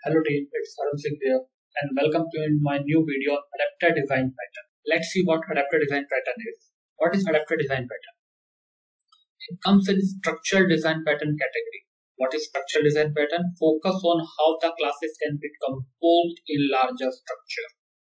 Hello team, it's Arun Singh here and welcome to my new video on adapter design pattern. Let's see what adapter design pattern is. What is adapter design pattern? It comes in structural design pattern category. What is structural design pattern? Focus on how the classes can be composed in larger structure.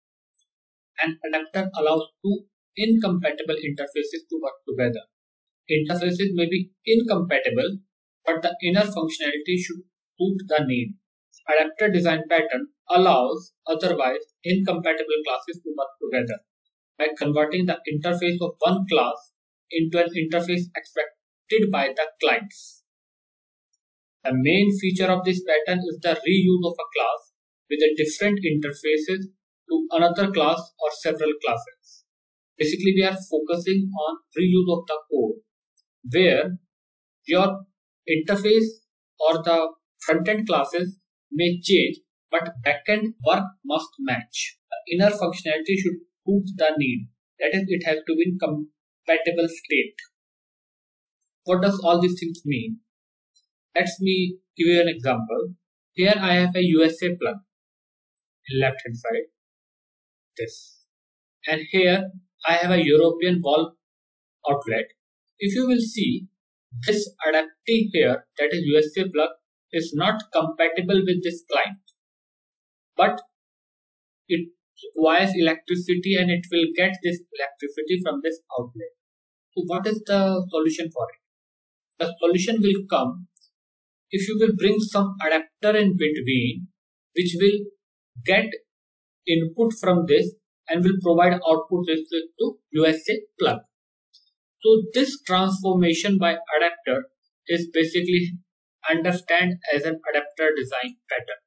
An adapter allows two incompatible interfaces to work together. Interfaces may be incompatible, but the inner functionality should suit the need. Adapter design pattern allows otherwise incompatible classes to work together by converting the interface of one class into an interface expected by the clients. The main feature of this pattern is the reuse of a class with a different interfaces to another class or several classes. Basically, we are focusing on reuse of the code where your interface or the front-end classes may change, but backend work must match. The inner functionality should suit the need. That is, it has to be in compatible state. What does all these things mean? Let me give you an example. Here I have a USA plug in left hand side, this, and here I have a European wall outlet. If you will see, this adapter here, that is USA plug, is not compatible with this client, but it requires electricity and it will get this electricity from this outlet. So what is the solution for it? The solution will come if you will bring some adapter in between which will get input from this and will provide output to USA plug. So this transformation by adapter is basically understand as an adapter design pattern.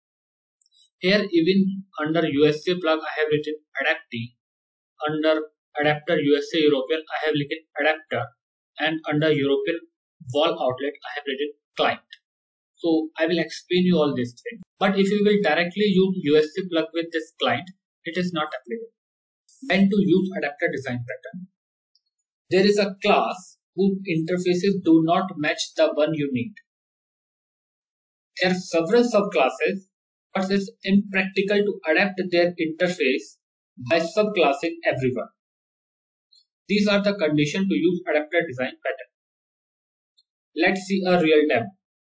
Here even under USA plug I have written adaptee, under adapter USA European I have written adapter, and under European wall outlet I have written client. So I will explain you all these things. But if you will directly use USA plug with this client, it is not applicable. When to use adapter design pattern? There is a class whose interfaces do not match the one you need. There are several subclasses, but it's impractical to adapt their interface by subclassing everyone. These are the conditions to use adapter design pattern. Let's see a real demo.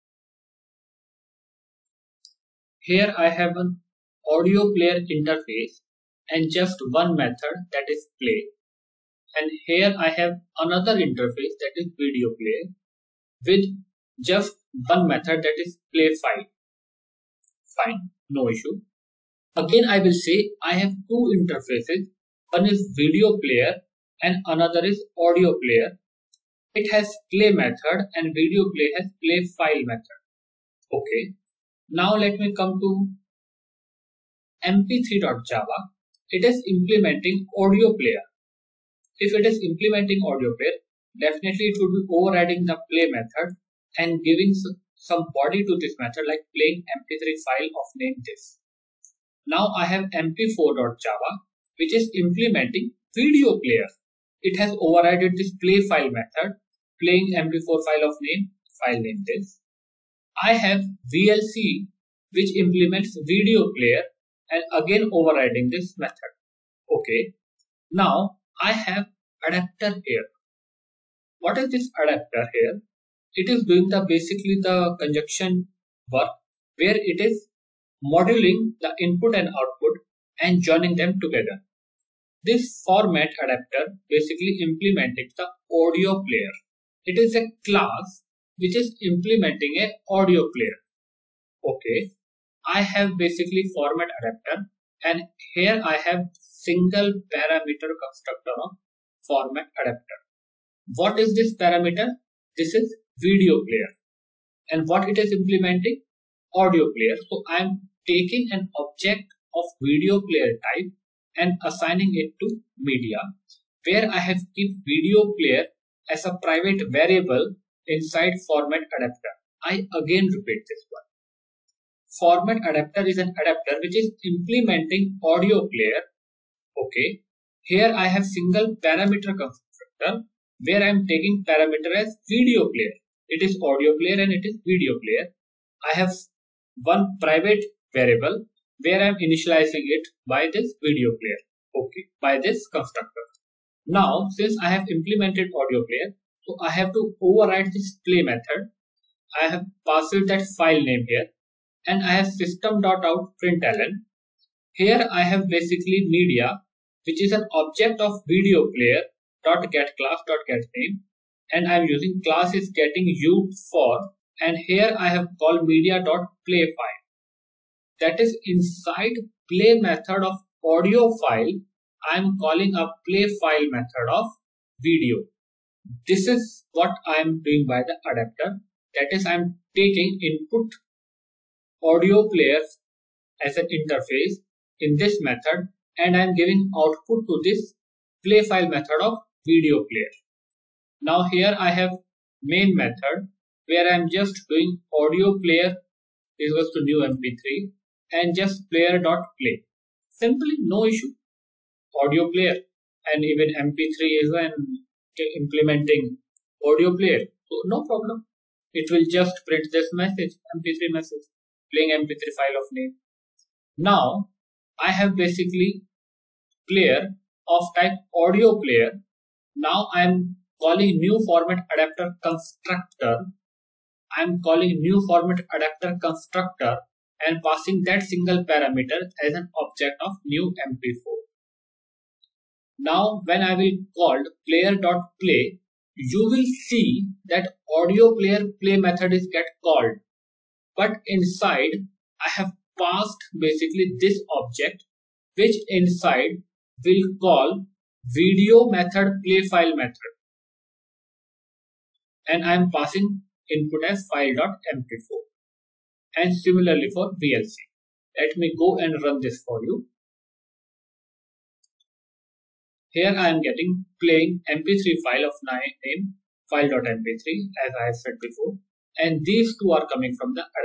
Here I have an audio player interface and just one method, that is play. And here I have another interface, that is video player, with just one method, that is play file. Fine, no issue. Again I will say I have two interfaces. One is video player and another is audio player. It has play method and video play has play file method. Okay. Now let me come to mp3.java. It is implementing audio player. If it is implementing audio player, definitely it would be overriding the play method and giving some body to this method like playing mp3 file of name this. Now I have mp4.java which is implementing video player. It has overridden this play file method, playing mp4 file of name this. I have VLC which implements video player and again overriding this method. Okay. Now I have adapter here. What is this adapter here? It is doing basically the conjunction work where it is moduling the input and output and joining them together. This format adapter basically implementing the audio player. It is a class which is implementing a audio player. Okay. I have basically format adapter and here I have single parameter constructor of format adapter. What is this parameter? This is video player. And what it is implementing? Audio player. So I am taking an object of video player type and assigning it to media, where I have kept video player as a private variable inside format adapter. I again repeat this one. Format adapter is an adapter which is implementing audio player. Okay. Here I have single parameter constructor where I am taking parameter as video player. It is audio player and it is video player. I have one private variable where I'm initializing it by this video player. Okay, by this constructor. Now, since I have implemented audio player, so I have to override this play method. I have passed that file name here, and I have system.out println. Here I have basically media, which is an object of video player dot get class dot get name, and I'm using class is getting used for, and here I have called media dot play file. That is inside play method of audio file, I'm calling a play file method of video. This is what I'm doing by the adapter. That is, I'm taking input audio players as an interface in this method, and I'm giving output to this play file method of video player. Now here I have main method where I'm just doing audio player equals to new mp3 and just player dot play. Simply no issue. Audio player, and even mp3 is an implementing audio player, so no problem. It will just print this message, mp3 message, playing mp3 file of name. Now I have basically player of type audio player. Now I am calling new format adapter constructor. I am calling new format adapter constructor and passing that single parameter as an object of new mp4. Now when I will call player.play, you will see that audio player play method is get called, but inside I have passed basically this object, which inside will call video method play file method, and I am passing input as file.mp4. And similarly for VLC. Let me go and run this for you. Here I am getting playing mp3 file of name file.mp3 as I have said before, and these two are coming from the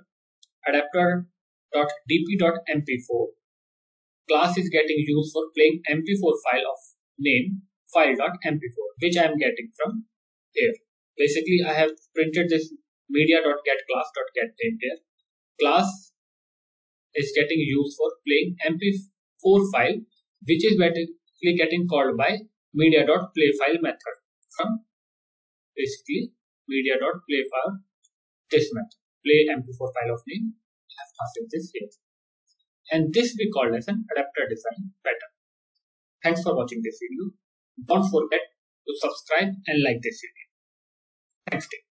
adapter.dp.mp4. Class is getting used for playing mp4 file of name file.mp4, which I am getting from here. Basically I have printed this media.getClass.getName here. Class is getting used for playing mp4 file, which is basically getting called by media.playFile method from basically media.playFile, this method, play mp4 file of name. I have passed this here, and this we call as an adapter design pattern. Thanks for watching this video. Don't forget to subscribe and like this video. Thanks.